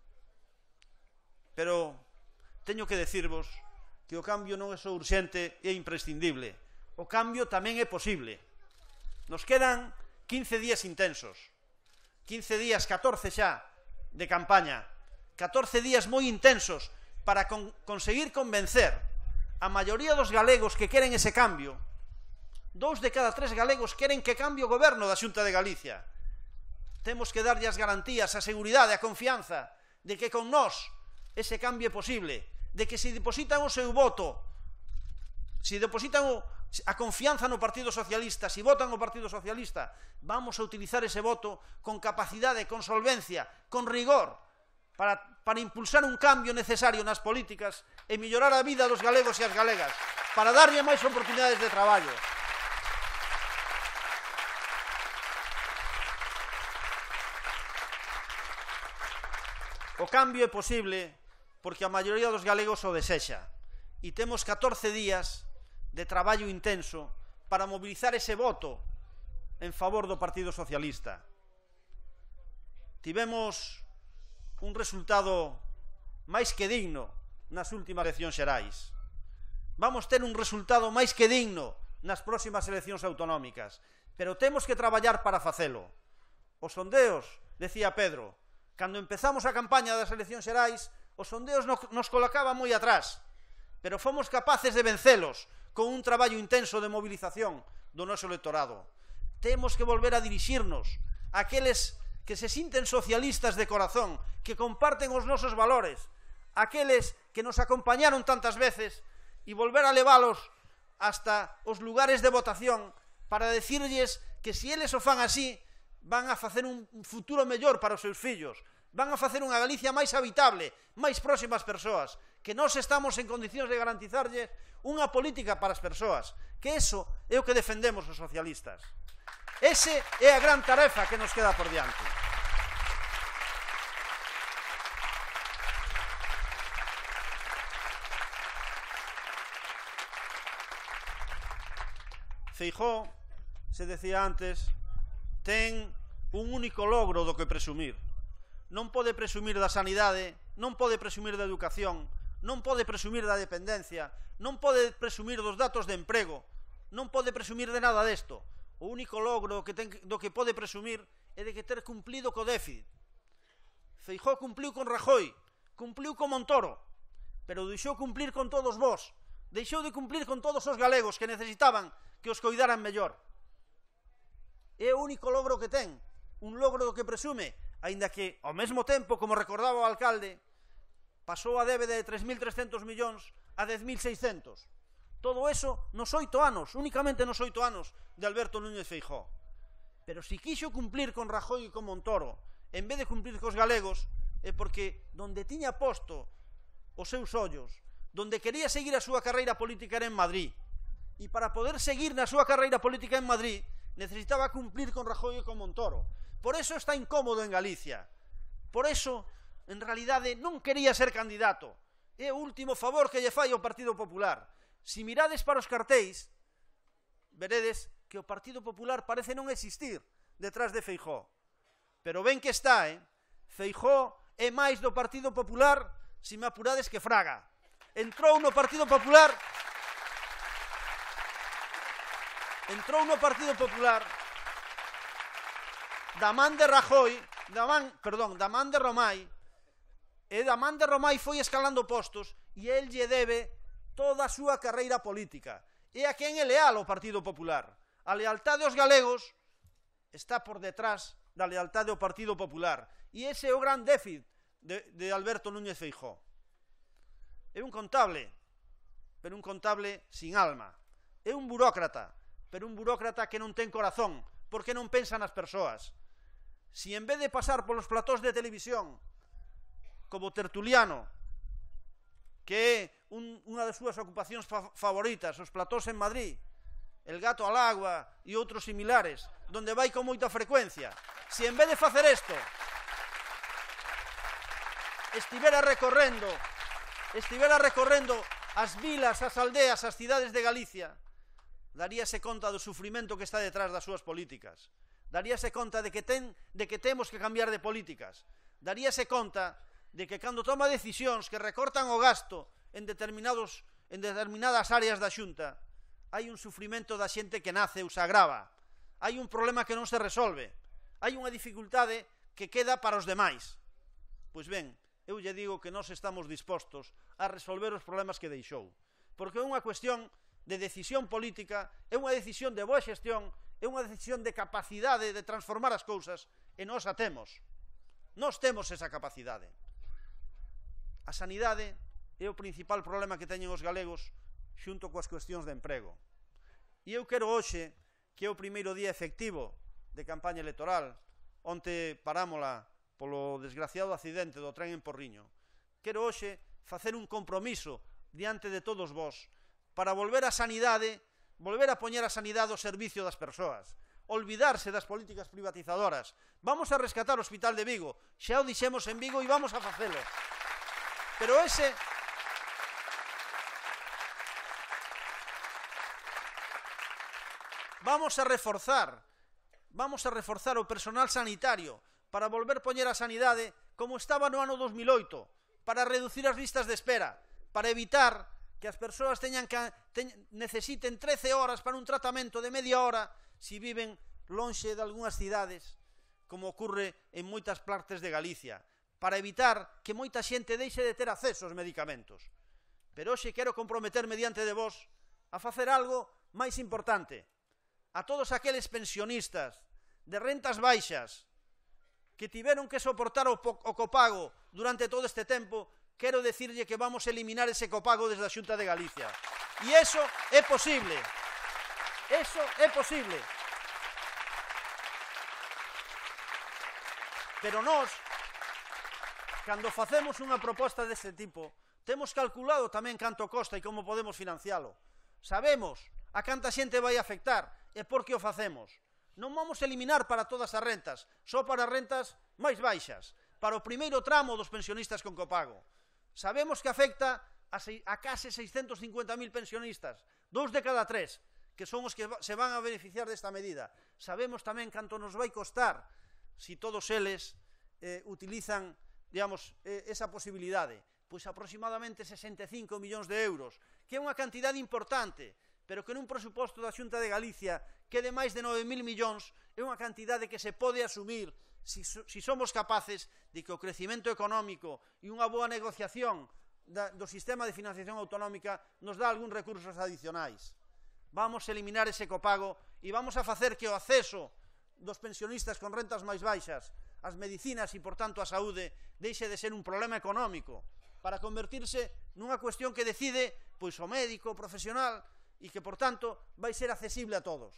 S4: Pero teño que decirvos que o cambio non é só urxente e imprescindible. O cambio tamén é posible. Nos quedan quince días intensos, quince días, catorce xa, de campaña, catorce días moi intensos para con conseguir convencer a maioría dos galegos que queren ese cambio. Dous de cada tres galegos queren que cambie o goberno da Xunta de Galicia. Temos que darlle as garantías, a seguridade, a confianza de que con nós ese cambio é posible, de que se depositan o seu voto, se depositan o, a confianza no Partido Socialista, se votan o Partido Socialista, vamos a utilizar ese voto con capacidade, con solvencia, con rigor, para, para impulsar un cambio necesario nas políticas e mellorar a vida dos galegos e as galegas, para darlle máis oportunidades de traballo. O cambio é posible porque a maioría dos galegos o desexa, e temos catorce días de traballo intenso para mobilizar ese voto en favor do Partido Socialista. Tivemos un resultado máis que digno nas últimas eleccións xerais. Vamos ter un resultado máis que digno nas próximas eleccións autonómicas. pero temos que traballar para facelo. Os sondeos, decía Pedro, cando empezamos a campaña das eleccións xerais, os sondeos nos colocaban moi atrás, pero fomos capaces de vencelos con un traballo intenso de movilización do noso electorado. Temos que volver a dirixirnos a aqueles que se sinten socialistas de corazón, que comparten os nosos valores, aqueles que nos acompañaron tantas veces, e volver a leválos hasta os lugares de votación para decirlles que se eles o fan así, van a facer un futuro mellor para os seus fillos, van a facer unha Galicia máis habitable, máis próxima ás persoas, que nós estamos en condicións de garantizarlles unha política para as persoas, que eso é o que defendemos os socialistas. Ese é a gran tarefa que nos queda por diante. Feijóo, se decía antes, ten un único logro do que presumir. Non pode presumir da sanidade, non pode presumir da educación, non pode presumir da dependencia, non pode presumir dos datos de emprego, non pode presumir de nada desto. O único logro que ten, do que pode presumir é de que ter cumplido co déficit. Feijóo cumpliu con Rajoy, cumpliu con Montoro, pero deixou cumplir con todos vós, deixou de cumplir con todos os galegos que necesitaban que os coidaran mellor. É o único logro que ten, un logro do que presume, aínda que, ao mesmo tempo, como recordaba o alcalde, pasou a débeda de tres mil trescentos millóns a dez mil seiscentos. Todo eso nos oito anos, únicamente nos oito anos de Alberto Núñez Feijóo. Pero si quixo cumplir con Rajoy e con Montoro, en vez de cumplir cos galegos, é porque donde tiña posto os seus ollos, donde quería seguir a súa carreira política era en Madrid. E para poder seguir na súa carreira política en Madrid, necesitaba cumplir con Rajoy e con Montoro. Por eso está incómodo en Galicia. Por eso, en realidade, non quería ser candidato. É o último favor que lle fai ao Partido Popular. Si mirades para os cartéis, veredes que o Partido Popular parece non existir detrás de Feijóo. Pero ben que está, eh? Feijóo é máis do Partido Popular, si me apurades, que Fraga. Entrou no Partido Popular... Entrou no Partido Popular da man de Rajoy, da man, perdón, da man de Romai, e da man de Romai foi escalando postos, e el lle debe toda a súa carreira política. E a quen é leal ao Partido Popular. A lealtade aos galegos está por detrás da lealtade ao Partido Popular. E ese é o gran déficit de, de Alberto Núñez Feijóo. É un contable, pero un contable sin alma. É un burócrata, pero un burócrata que non ten corazón, porque non pensa nas persoas. Si en vez de pasar polos platós de televisión, como Tertuliano, que é un, unha das súas ocupacións fa favoritas, os platós en Madrid, El gato al agua e outros similares, donde vai con moita frecuencia, si en vez de facer isto, estivera recorrendo, estivera recorrendo as vilas, as aldeas, as cidades de Galicia, daríase conta do sufrimento que está detrás das súas políticas, daríase conta de que, ten, de que temos que cambiar de políticas, daríase conta de que cando toma decisións que recortan o gasto en, determinados, en determinadas áreas da Xunta, hai un sufrimento da xente que nace ou se agrava, hai un problema que non se resolve, hai unha dificultade que queda para os demais. Pois ben, eu lle digo que nós estamos dispostos a resolver os problemas que deixou, porque é unha cuestión de decisión política, é unha decisión de boa xestión, é unha decisión de capacidade de transformar as cousas, e nós a temos. Nós temos esa capacidade. A sanidade é o principal problema que teñen os galegos xunto coas cuestións de emprego. E eu quero hoxe, que é o primeiro día efectivo de campaña electoral, onte parámola polo desgraciado accidente do tren en Porriño, quero hoxe facer un compromiso diante de todos vós para volver a sanidade, volver a poñer a sanidade ao servicio das persoas, olvidarse das políticas privatizadoras. Vamos a rescatar o Hospital de Vigo, xa o dixemos en Vigo e vamos a facelo. Pero ese... Vamos a reforzar, vamos a reforzar o personal sanitario para volver poñer a sanidade como estaba no ano dos mil oito, para reducir as listas de espera, para evitar que as persoas teñan que, te, necesiten trece horas para un tratamento de media hora, si viven lonxe de algunhas cidades, como ocurre en moitas partes de Galicia, para evitar que moita xente deixe de ter acceso aos medicamentos. Pero hoxe quero comprometerme diante de vos a facer algo máis importante. A todos aqueles pensionistas de rentas baixas que tiveron que soportar o, o copago durante todo este tempo, quero decirlle que vamos a eliminar ese copago desde a Xunta de Galicia. E iso é posible. Eso é posible. Pero nós, cando facemos unha proposta deste tipo, temos calculado tamén canto costa e como podemos financialo. Sabemos a canta xente vai afectar e por que o facemos. Non vamos a eliminar para todas as rentas, só para as rentas máis baixas, para o primeiro tramo dos pensionistas con copago. Sabemos que afecta a, a case seiscentos cincuenta mil pensionistas, dous de cada tres, que son os que se van a beneficiar desta medida. Sabemos tamén canto nos vai costar si todos eles eh, utilizan, digamos, eh, esa posibilidade. Pois aproximadamente sesenta e cinco millóns de euros, que é unha cantidade importante, pero que nun presuposto da Xunta de Galicia que de máis de nove mil millóns é unha cantidade que se pode asumir si, si somos capaces de que o crecimento económico e unha boa negociación da, do sistema de financiación autonómica nos dá algúns recursos adicionais. Vamos a eliminar ese copago e vamos a facer que o acceso dos pensionistas con rentas máis baixas as medicinas e, por tanto, a saúde deixe de ser un problema económico para convertirse nunha cuestión que decide pois o médico, o profesional, e que, por tanto, vai ser accesible a todos.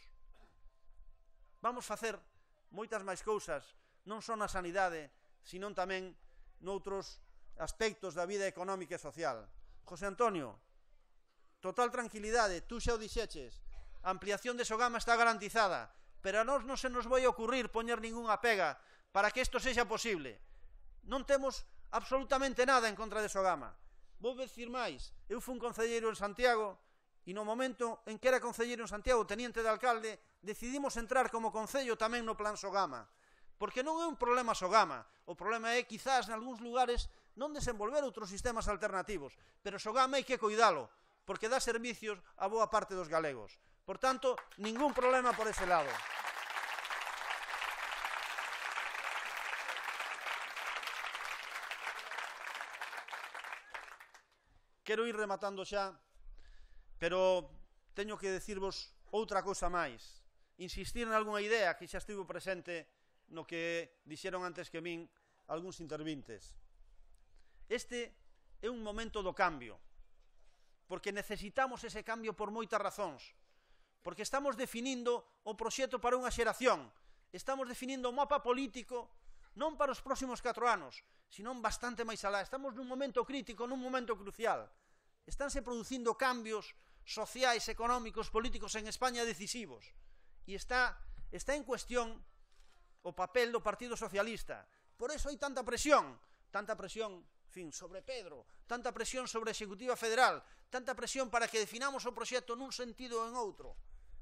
S4: Vamos facer moitas máis cousas, non só na sanidade, sino tamén noutros aspectos da vida económica e social. José Antonio, total tranquilidade, tú xa o dixeches, a ampliación de Sogama está garantizada, pero a nós non se nos vai ocurrir poñer ningunha pega para que isto sexa posible. Non temos absolutamente nada en contra de Sogama. Vou decir máis, eu fui un concelleiro en Santiago e no momento en que era concelleiro en Santiago, teniente de alcalde, decidimos entrar como concello tamén no plan Sogama. Porque non é un problema Sogama, o problema é quizás en algúns lugares non desenvolver outros sistemas alternativos, pero Sogama hai que cuidalo, porque dá servicios a boa parte dos galegos. Por tanto, ningún problema por ese lado. Quero ir rematando xa, pero teño que decirvos outra cousa máis. Insistir en algunha idea que xa estivo presente no que dixeron antes que min algúns intervintes. Este é un momento do cambio, porque necesitamos ese cambio por moitas razóns, porque estamos definindo o proxecto para unha xeración, estamos definindo o mapa político non para os próximos catro anos, senón bastante máis alá. Estamos nun momento crítico, nun momento crucial. Estánse producindo cambios sociais, económicos, políticos en España decisivos, e está, está en cuestión o papel do Partido Socialista. Por eso hai tanta presión, tanta presión, en fin, sobre Pedro, tanta presión sobre a Executiva Federal, tanta presión para que definamos o proxecto nun sentido ou en outro.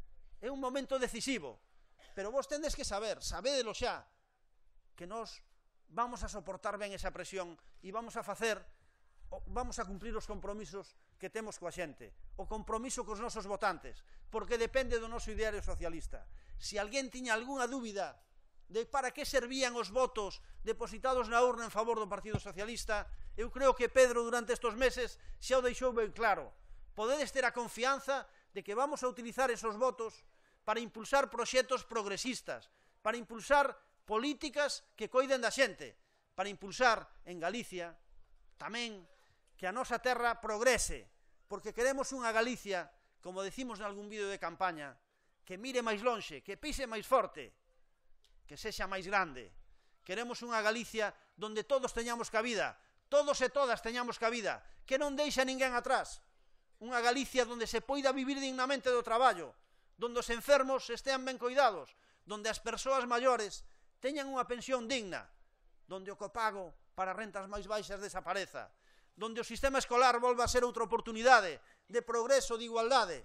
S4: É un momento decisivo, pero vos tendes que saber, sabédelo xa, que nós vamos a soportar ben esa presión e vamos a facer, vamos a cumprir os compromisos que temos coa xente, o compromiso cos nosos votantes, porque depende do noso ideario socialista. Se alguén tiña algunha dúbida de para que servían os votos depositados na urna en favor do Partido Socialista, eu creo que Pedro durante estes meses xa o deixou ben claro. Podedes ter a confianza de que vamos a utilizar esos votos para impulsar proxectos progresistas, para impulsar políticas que coiden da xente, para impulsar en Galicia tamén que a nosa terra progrese, porque queremos unha Galicia, como decimos en algún vídeo de campaña, que mire máis lonxe, que pise máis forte, que sexa máis grande. Queremos unha Galicia donde todos teñamos cabida, todos e todas teñamos cabida, que non deixa ninguén atrás. Unha Galicia donde se poida vivir dignamente do traballo, donde os enfermos estean ben coidados, donde as persoas maiores teñan unha pensión digna, donde o copago para rentas máis baixas desapareza, donde o sistema escolar volva a ser outra oportunidade de progreso, de igualdade,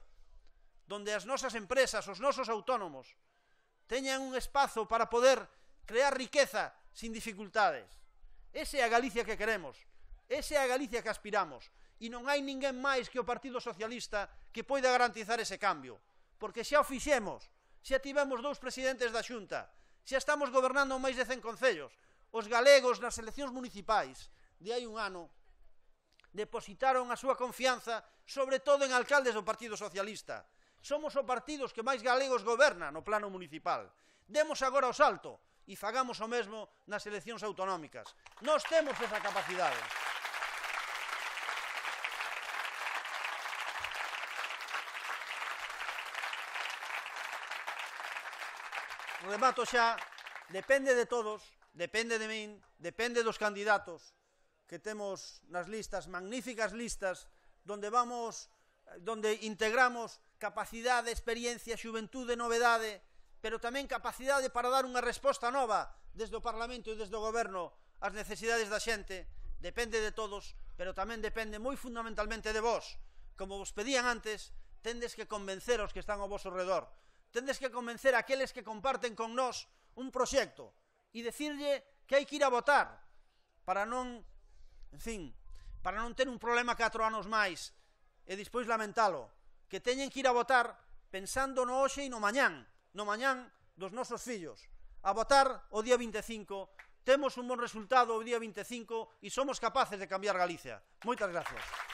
S4: donde as nosas empresas, os nosos autónomos, teñan un espazo para poder crear riqueza sin dificultades. Esa é a Galicia que queremos, esa é a Galicia que aspiramos, e non hai ninguén máis que o Partido Socialista que poida garantizar ese cambio, porque xa o fixemos, xa tivemos dous presidentes da Xunta, xa estamos gobernando máis de cen concellos. Os galegos nas eleccións municipais de hai un ano depositaron a súa confianza sobre todo en alcaldes do Partido Socialista. Somos o partido que máis galegos goberna no plano municipal. Demos agora o salto e fagamos o mesmo nas eleccións autonómicas. Nós temos esa capacidade. Remato xa, depende de todos, depende de min, depende dos candidatos que temos nas listas, magníficas listas, donde vamos, donde integramos capacidade, experiencia, xuventude, novedade, pero tamén capacidade para dar unha resposta nova desde o Parlamento e desde o Goberno ás necesidades da xente. Depende de todos, pero tamén depende moi fundamentalmente de vós. Como vos pedían antes, tendes que convencer os que están ao vosso redor. Tendes que convencer a aqueles que comparten con nós un proxecto e decirlle que hai que ir a votar para non, en fin, para non ter un problema catro anos máis e despois lamentalo, que teñen que ir a votar pensando no hoxe e no mañán, no mañán dos nosos fillos. A votar o día vinte e cinco, temos un bon resultado o día vinte e cinco e somos capaces de cambiar Galicia. Moitas gracias.